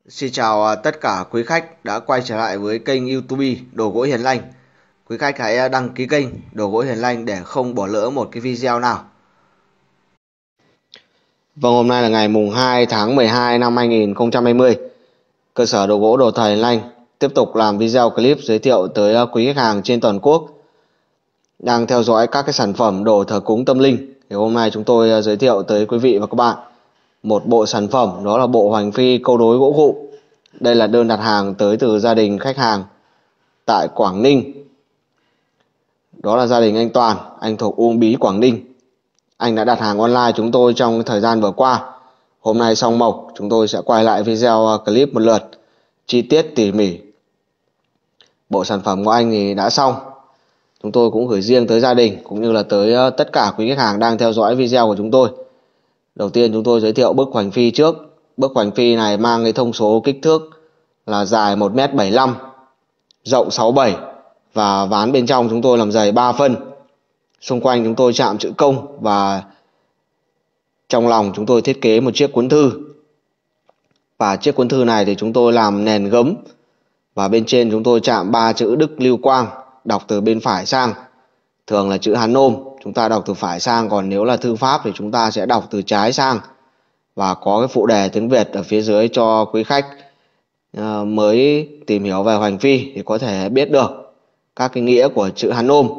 Xin chào tất cả quý khách đã quay trở lại với kênh YouTube Đồ Gỗ Hiền Lành. Quý khách hãy đăng ký kênh Đồ Gỗ Hiền Lành để không bỏ lỡ một cái video nào. Vâng, hôm nay là ngày mùng 2 tháng 12 năm 2020. Cơ sở đồ gỗ Đồ Thời Hiền Lành tiếp tục làm video clip giới thiệu tới quý khách hàng trên toàn quốc đang theo dõi các cái sản phẩm đồ thờ cúng tâm linh. Thì hôm nay chúng tôi giới thiệu tới quý vị và các bạn một bộ sản phẩm, đó là bộ hoành phi câu đối gỗ gụ. Đây là đơn đặt hàng tới từ gia đình khách hàng tại Quảng Ninh. Đó là gia đình anh Toàn, anh thuộc Uông Bí, Quảng Ninh. Anh đã đặt hàng online chúng tôi trong thời gian vừa qua. Hôm nay xong mộc, chúng tôi sẽ quay lại video clip một lượt chi tiết tỉ mỉ. Bộ sản phẩm của anh thì đã xong. Chúng tôi cũng gửi riêng tới gia đình cũng như là tới tất cả quý khách hàng đang theo dõi video của chúng tôi. Đầu tiên chúng tôi giới thiệu bức hoành phi trước. Bức hoành phi này mang cái thông số kích thước là dài 1m75, rộng 67 và ván bên trong chúng tôi làm dày 3 phân. Xung quanh chúng tôi chạm chữ công và trong lòng chúng tôi thiết kế một chiếc cuốn thư. Và chiếc cuốn thư này thì chúng tôi làm nền gấm và bên trên chúng tôi chạm 3 chữ Đức Lưu Quang, đọc từ bên phải sang. Thường là chữ Hán Nôm chúng ta đọc từ phải sang, còn nếu là thư pháp thì chúng ta sẽ đọc từ trái sang. Và có cái phụ đề tiếng Việt ở phía dưới cho quý khách mới tìm hiểu về hoành phi thì có thể biết được các cái nghĩa của chữ Hán Nôm.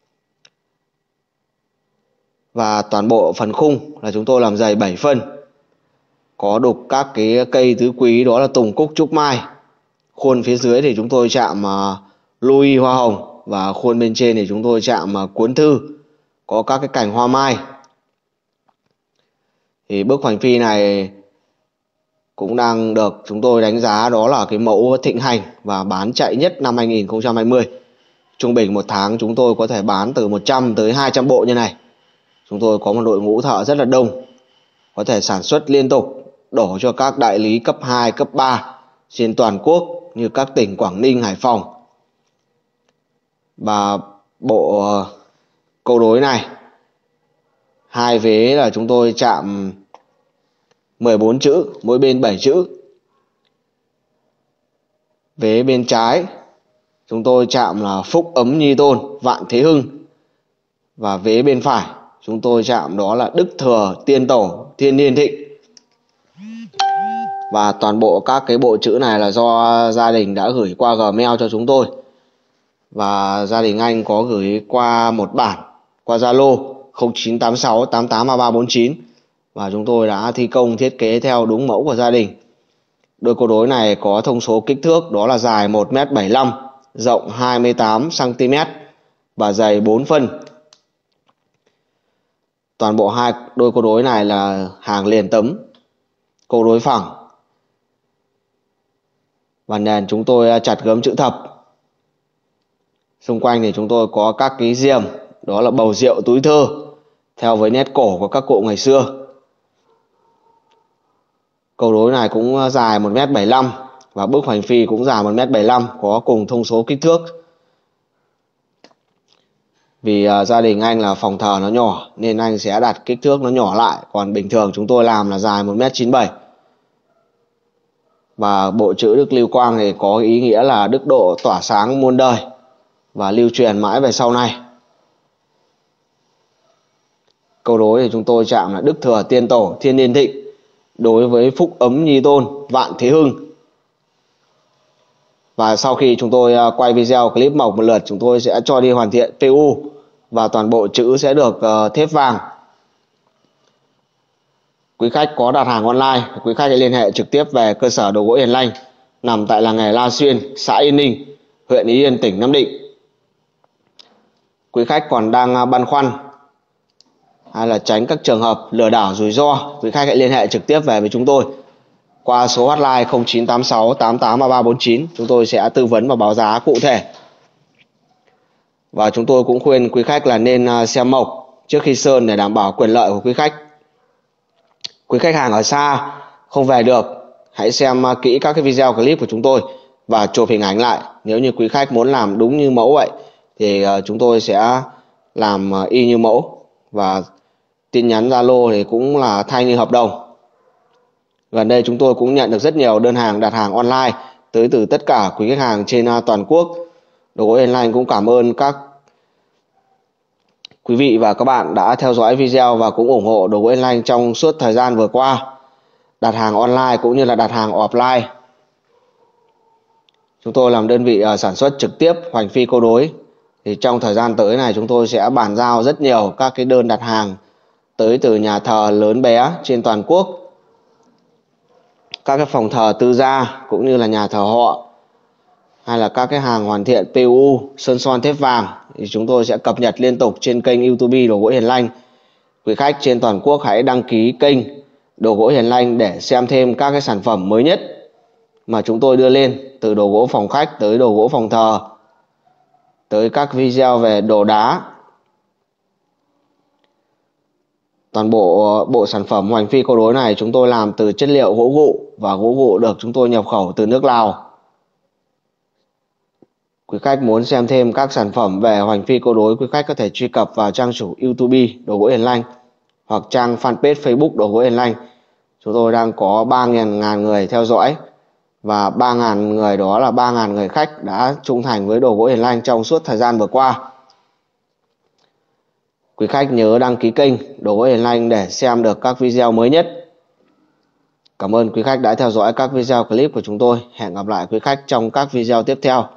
Và toàn bộ phần khung là chúng tôi làm dày 7 phân. Có đục các cái cây tứ quý, đó là tùng, cúc, trúc, mai. Khuôn phía dưới thì chúng tôi chạm lui hoa hồng, và khuôn bên trên thì chúng tôi chạm cuốn thư có các cái cành hoa mai. Thì bức hoành phi này cũng đang được chúng tôi đánh giá đó là cái mẫu thịnh hành và bán chạy nhất năm 2020. Trung bình một tháng chúng tôi có thể bán từ 100 tới 200 bộ như này. Chúng tôi có một đội ngũ thợ rất là đông, có thể sản xuất liên tục, đổ cho các đại lý cấp 2, cấp 3 trên toàn quốc như các tỉnh Quảng Ninh, Hải Phòng. Và bộ câu đối này, hai vế là chúng tôi chạm 14 chữ, mỗi bên 7 chữ. Vế bên trái chúng tôi chạm là Phúc Ấm Nhi Tôn, Vạn Thế Hưng. Và vế bên phải chúng tôi chạm đó là Đức Thừa Tiên Tổ, Thiên Niên Thịnh. Và toàn bộ các cái bộ chữ này là do gia đình đã gửi qua Gmail cho chúng tôi. Và gia đình anh có gửi qua một bản qua Zalo 0986 883349. Và chúng tôi đã thi công thiết kế theo đúng mẫu của gia đình. Đôi câu đối này có thông số kích thước đó là dài 1m75, rộng 28cm và dày 4 phân. Toàn bộ hai đôi câu đối này là hàng liền tấm, câu đối phẳng. Và nền chúng tôi chặt gấm chữ thập. Xung quanh thì chúng tôi có các cái diềm, đó là bầu rượu, túi thơ theo với nét cổ của các cụ ngày xưa. Câu đối này cũng dài 1m75 và bức hoành phi cũng dài 1m75, có cùng thông số kích thước. Vì gia đình anh là phòng thờ nó nhỏ nên anh sẽ đặt kích thước nó nhỏ lại, còn bình thường chúng tôi làm là dài 1m97. Và bộ chữ Đức Lưu Quang thì có ý nghĩa là đức độ tỏa sáng muôn đời và lưu truyền mãi về sau này. Câu đối thì chúng tôi chạm là Đức Thừa Tiên Tổ, Thiên Niên Thịnh, đối với Phúc Ấm Nhi Tôn, Vạn Thế Hưng. Và sau khi chúng tôi quay video clip mộc một lượt, chúng tôi sẽ cho đi hoàn thiện PU và toàn bộ chữ sẽ được thép vàng. Quý khách có đặt hàng online, quý khách hãy liên hệ trực tiếp về cơ sở đồ gỗ Hiền Lành nằm tại làng nghề La Xuyên, xã Yên Ninh, huyện Ý Yên, tỉnh Nam Định. Quý khách còn đang băn khoăn hay là tránh các trường hợp lừa đảo rủi ro, quý khách hãy liên hệ trực tiếp về với chúng tôi qua số hotline 0986 883349. Chúng tôi sẽ tư vấn và báo giá cụ thể. Và chúng tôi cũng khuyên quý khách là nên xem mộc trước khi sơn để đảm bảo quyền lợi của quý khách. Quý khách hàng ở xa không về được, hãy xem kỹ các cái video clip của chúng tôi và chụp hình ảnh lại. Nếu như quý khách muốn làm đúng như mẫu vậy thì chúng tôi sẽ làm y như mẫu. Và tin nhắn Zalo thì cũng là thay như hợp đồng. Gần đây chúng tôi cũng nhận được rất nhiều đơn hàng đặt hàng online tới từ tất cả quý khách hàng trên toàn quốc. Đồ gỗ Hiền Lành cũng cảm ơn các quý vị và các bạn đã theo dõi video và cũng ủng hộ Đồ gỗ Hiền Lành trong suốt thời gian vừa qua, đặt hàng online cũng như là đặt hàng offline. Chúng tôi làm đơn vị sản xuất trực tiếp hoành phi câu đối. Thì trong thời gian tới này chúng tôi sẽ bàn giao rất nhiều các cái đơn đặt hàng tới từ nhà thờ lớn bé trên toàn quốc, các cái phòng thờ tư gia cũng như là nhà thờ họ, hay là các cái hàng hoàn thiện PU, sơn son thép vàng, thì chúng tôi sẽ cập nhật liên tục trên kênh YouTube Đồ gỗ Hiền Lành. Quý khách trên toàn quốc hãy đăng ký kênh Đồ gỗ Hiền Lành để xem thêm các cái sản phẩm mới nhất mà chúng tôi đưa lên, từ đồ gỗ phòng khách tới đồ gỗ phòng thờ, tới các video về đồ đá. Toàn bộ sản phẩm hoành phi câu đối này chúng tôi làm từ chất liệu gỗ gụ, và gỗ gụ được chúng tôi nhập khẩu từ nước Lào. Quý khách muốn xem thêm các sản phẩm về hoành phi câu đối, quý khách có thể truy cập vào trang chủ YouTube Đồ gỗ Hiền Lành hoặc trang fanpage Facebook Đồ gỗ Hiền Lành. Chúng tôi đang có 3.000 người theo dõi, và 3.000 người đó là 3.000 người khách đã trung thành với Đồ gỗ Hiền Lành trong suốt thời gian vừa qua. Quý khách nhớ đăng ký kênh Đồ gỗ Hiền Lành để xem được các video mới nhất. Cảm ơn quý khách đã theo dõi các video clip của chúng tôi. Hẹn gặp lại quý khách trong các video tiếp theo.